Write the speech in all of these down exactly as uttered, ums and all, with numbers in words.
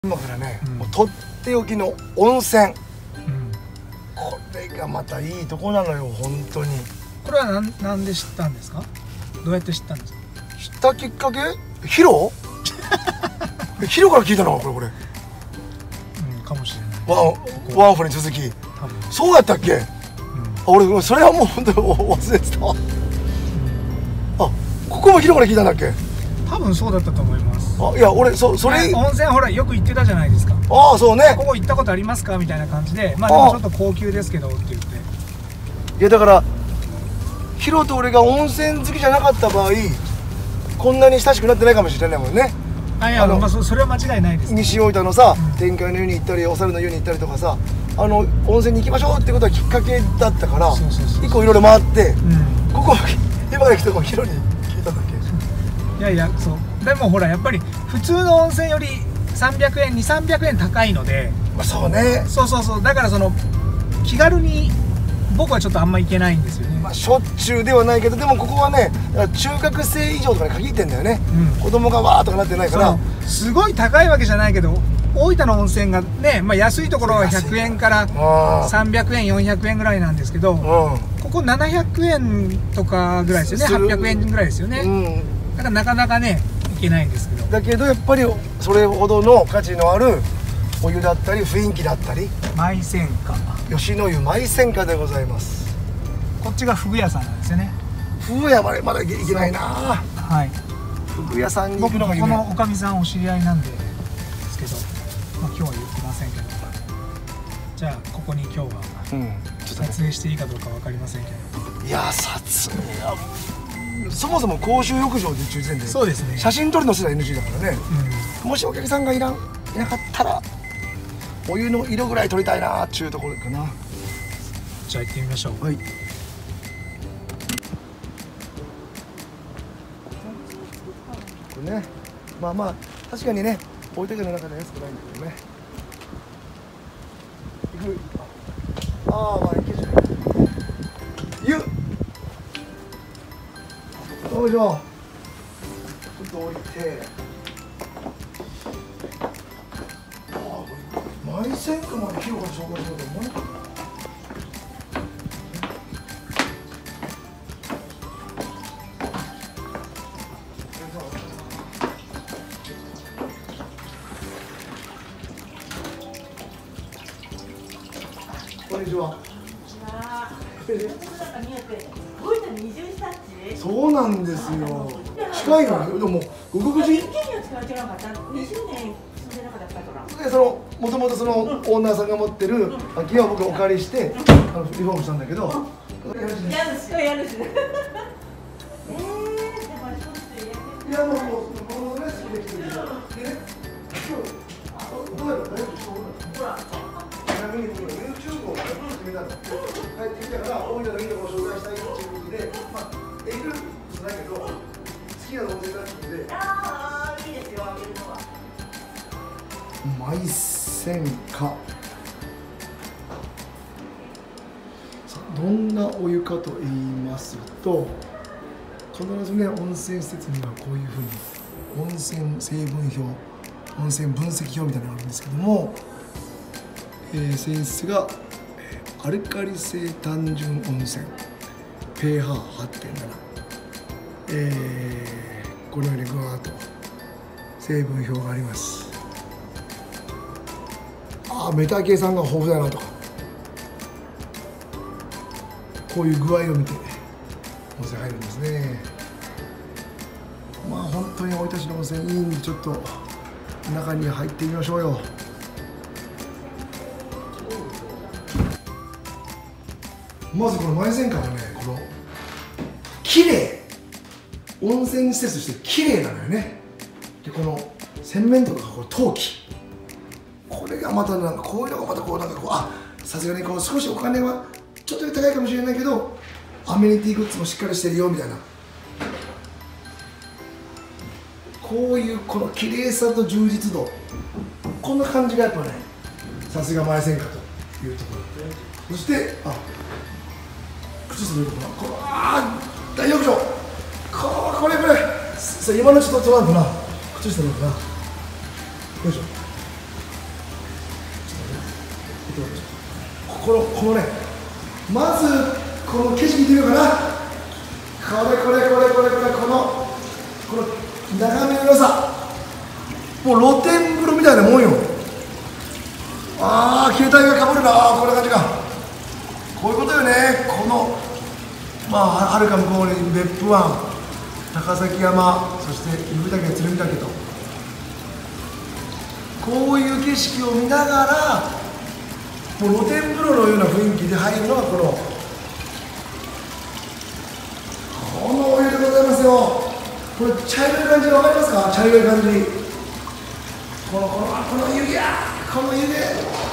今からね、 うん、 もうとっておきの温泉、うん、これがまたいいとこなのよ本当に。 これはなんなんで知ったんですか？どうやって知ったんですか？ 知ったきっかけヒロヒロから聞いたのかこれこれ、 うん、かもしれない。 ワンワンフに続き多分そうやったっけ、うん、あ俺それはもう本当に忘れてた、うん、あここもヒロから聞いたんだっけ？ 多分そうだったと思います。あ、 いや俺そそれ温泉ほらよく行ってたじゃないですか。 ああそうね。 ここ行ったことありますかみたいな感じで、まあでもちょっと高級ですけどって言って。 いやだからヒロと俺が温泉好きじゃなかった場合こんなに親しくなってないかもしれないもんね。 あいや、まあ、そ, それは間違いないです、ね、 西大分のさ、 うん、 天海の湯に行ったりお猿の湯に行ったりとかさ、あの温泉に行きましょうってことはきっかけだったから一個いろいろ回って、うん、ここ今から来た子ヒロに聞いたんだっけ？ いやいやそうでもほらやっぱり普通の温泉よりさんびゃくえんにせんさんびゃくえん高いので、まあそうね、 そうそうそうだからその気軽に僕はちょっとあんま行けないんですよね。 まあしょっちゅうではないけどでもここはね中学生以上とかに限ってんだよね、うん、子供がわーとかなってないからすごい高いわけじゃないけど大分の温泉がね、まあ、安いところはひゃくえんからさんびゃくえんよんひゃくえんぐらいなんですけど、うん、ここななひゃくえんとかぐらいですよね。はっぴゃくえんぐらいですよね、うん、だからなかなかね行けないんですけどだけどやっぱりそれほどの価値のあるお湯だったり雰囲気だったり舞泉家吉野湯舞泉家でございます。 こっちがふぐ屋さんなんですよね。 ふぐ屋までまだ行けないな。 はいふぐ屋さんに行くのが夢。 僕このおかみさんお知り合いなんでですけど、まあ、今日は言ってませんけどじゃあここに今日は、うん、撮影していいかどうか分かりませんけど、 いや撮影はそもそも公衆浴場で中前でそうですね写真撮りのすら エヌジー だからね、うん、もしお客さんがいらんいなかったらお湯の色ぐらい撮りたいなっていうところかな。 じゃあ行ってみましょう。 はい。これねまあまあ確かにね大分県の中で安くないんだけどね。行くああまあ行けちゃう湯よいしょちょっと置いてああこれ舞泉家まで広が紹介しようと思うね。こんにちは。そうなんですよ。近いのよ。でもご国人。でそのもともとそのオーナーさんが持ってる空き家を僕お借りしてあのリフォームしたんだけど。家主。家主。いやもうこのね好きで来てるけど。でね。どうやら大丈夫ほら。ちなみに僕 ユーチューブ を始めたの。帰ってきたから大分のいいところを紹介したいっていうことで、まあできることないけど好きな温泉だったので。ああいいですよあげるのは。舞泉家。どんなお湯かと言いますと、必ずね温泉施設にはこういうふうに温泉成分表、温泉分析表みたいなのがあるんですけども。えー、泉質がアルカリ性単純温泉 ピーエイチ はちてんなな、えー、このようにぐわーっと成分表があります。ああメタ系酸が豊富だなとかこういう具合を見て温泉入るんですね。まあ本当に大分市の温泉いいんでちょっと中に入ってみましょうよ。まずこの舞泉家はねこの綺麗温泉施設として綺麗なのよね。でこの洗面とかこう陶器これがまたなんかこういうのがまたこうなんかこうあさすがにこう少しお金はちょっと高いかもしれないけどアメニティグッズもしっかりしてるよみたいなこういうこの綺麗さと充実度こんな感じがやっぱねさすが舞泉家というところ。そしてあ靴下のところこのあー大浴場ここれこれさ今のちょっと取らんとな靴下のとなよいしょこのこのね、まずこの景色見てみようかな。これこれこれこれこれこのこの眺めの良さ、もう露天風呂みたいなもんよ。ああ携帯がかぶるな。ああこんな感じか。こういうことよね。このまあはるか向こうに別府湾、高崎山、そして湯畑鶴見岳と、こういう景色を見ながらもう露天風呂のような雰囲気で入るのがこのこのお湯でございますよ。これ茶色い感じ分かりますか？茶色い感じ、このこのこの湯気、この湯気、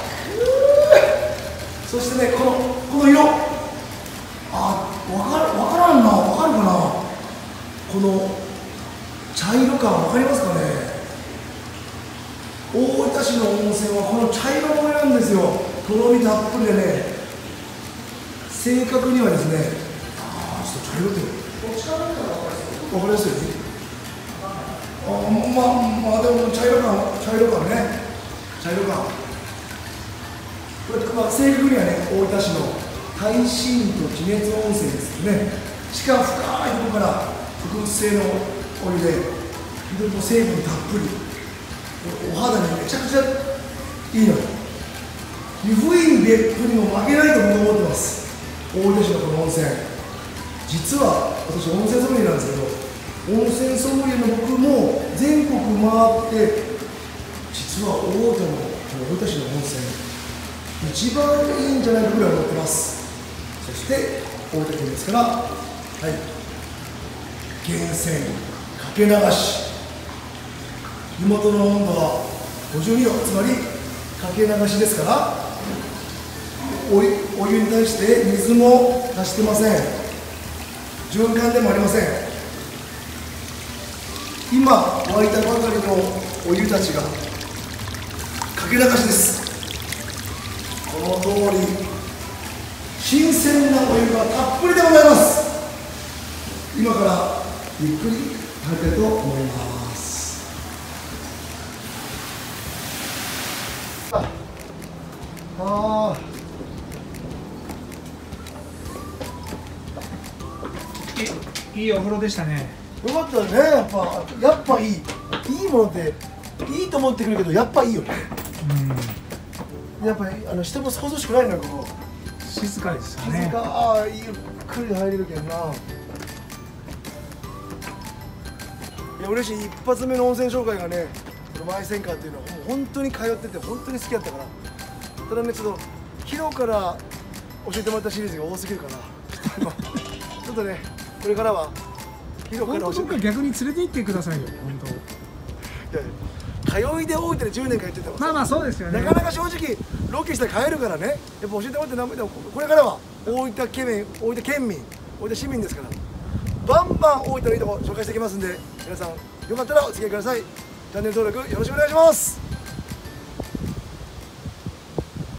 そしてねこのこの色、あ分かる分からんな、分かるかな、この茶色感分かりますかね。大分市の温泉はこの茶色のお湯なんですよ。とろみたっぷりでね、正確にはですね、ああちょっと茶色って分かりやすいよね。あまあまあでも茶色感、茶色感ね、茶色感。これ、まあ、正確にはね、大分市の耐震と地熱温泉ですよね。地下深いところから特別性のお湯で、非常に成分たっぷり、お肌にめちゃくちゃいいの。湯布院別府にも負けないと僕は思ってます。大分市のこの温泉、実は私温泉ソムリエなんですけど、温泉ソムリエの僕も全国回って実は大分の大分市の温泉一番いいんじゃないかぐらい思ってます。そして大分県ですから、はい、源泉かけ流し、湯元の温度はごじゅうにど、つまりかけ流しですから、お湯、お湯に対して水も足してません。循環でもありません。今湧いたばかりのお湯たちがかけ流しです。この通り新鮮なお湯がたっぷりでございます。今からゆっくり入りたいと思います。ああいいお風呂でしたね。 よかったね。やっぱやっぱいいいいものっていいと思ってくるけど、やっぱいいよね。うん、やっぱりあの人も想像しくないのよ。ここ静かですよね。 静か、ああゆっくり入れるけどな。いや嬉しい。一発目の温泉紹介がね、このマイセンカーっていうのはもう本当に通ってて本当に好きだったから。ただね、ちょっと昨日から教えてもらったシリーズが多すぎるからちょっとね、これからは昨日から教えて。 僕は逆に連れて行ってくださいよ。本当。いや通いで大分でじゅうねん通ってても、 まあまあそうですよね。 なかなか正直ロケしたら帰るからね、やっぱ教えてもらってなんぼでも、これからは大分県民、大分県民、大分市民ですから、バンバン大分のいいとこ紹介していきますんで、皆さんよかったらお付き合いください。チャンネル登録よろしくお願いします。